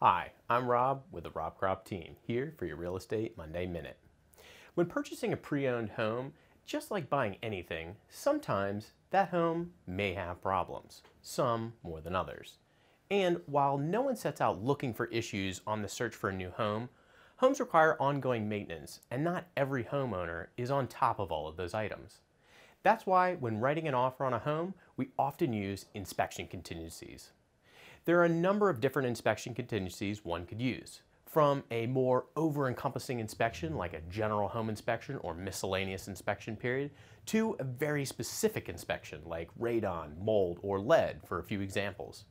Hi, I'm Rob with the Krop team, here for your Real Estate Monday Minute. When purchasing a pre-owned home, just like buying anything, sometimes that home may have problems, some more than others. And while no one sets out looking for issues on the search for a new home, homes require ongoing maintenance, and not every homeowner is on top of all of those items. That's why when writing an offer on a home, we often use inspection contingencies. There are a number of different inspection contingencies one could use, from a more over-encompassing inspection like a general home inspection or miscellaneous inspection period, to a very specific inspection like radon, mold, or lead, for a few examples.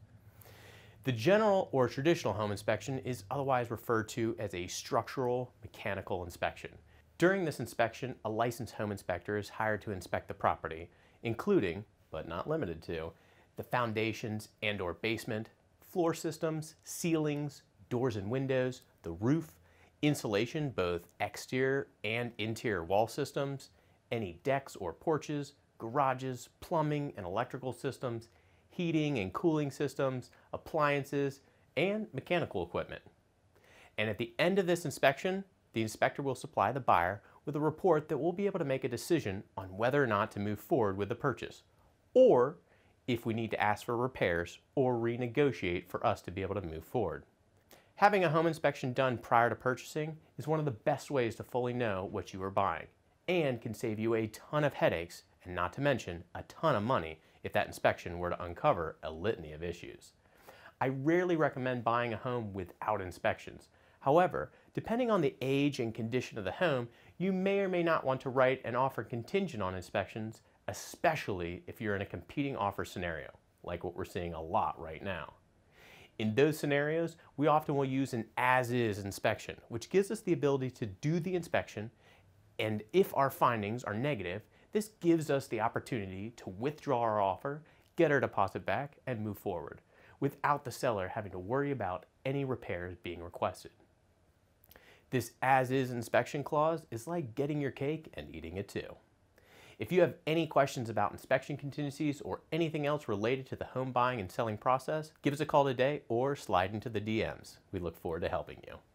The general or traditional home inspection is otherwise referred to as a structural mechanical inspection. During this inspection, a licensed home inspector is hired to inspect the property, including, but not limited to, the foundations and/or basement, floor systems, ceilings, doors and windows, the roof, insulation, both exterior and interior wall systems, any decks or porches, garages, plumbing and electrical systems, heating and cooling systems, appliances, and mechanical equipment. And at the end of this inspection, the inspector will supply the buyer with a report that will be able to make a decision on whether or not to move forward with the purchase, or if we need to ask for repairs or renegotiate for us to be able to move forward. Having a home inspection done prior to purchasing is one of the best ways to fully know what you are buying, and can save you a ton of headaches, and not to mention a ton of money if that inspection were to uncover a litany of issues. I rarely recommend buying a home without inspections. However, depending on the age and condition of the home, you may or may not want to write an offer contingent on inspections, especially if you're in a competing offer scenario, like what we're seeing a lot right now. In those scenarios, we often will use an as-is inspection, which gives us the ability to do the inspection, and if our findings are negative, this gives us the opportunity to withdraw our offer, get our deposit back, and move forward, without the seller having to worry about any repairs being requested. This as-is inspection clause is like getting your cake and eating it too. If you have any questions about inspection contingencies or anything else related to the home buying and selling process, give us a call today or slide into the DMs. We look forward to helping you.